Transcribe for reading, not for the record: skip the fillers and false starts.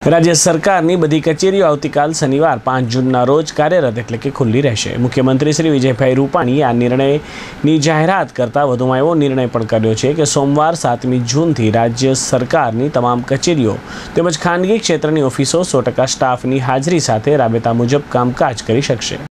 રાજ્ય સરકારની બધી કચેરીઓ આવતીકાલ શનિવાર 5 જૂનના રોજ કાર્યરત એટલે કે ખુલ્લી રહેશે। મુખ્યમંત્રી શ્રી વિજયભાઈ રૂપાણીએ આ નિર્ણયની જાહેરાત કરતા વધુમાં એવો નિર્ણય પણ કર્યો છે કે સોમવાર 7મી જૂનથી રાજ્ય સરકારની તમામ કચેરીઓ તેમજ ખાનગી ક્ષેત્રની ઓફિસો 100% સ્ટાફની હાજરી સાથે રાબેતા મુજબ કામકાજ કરી શકશે।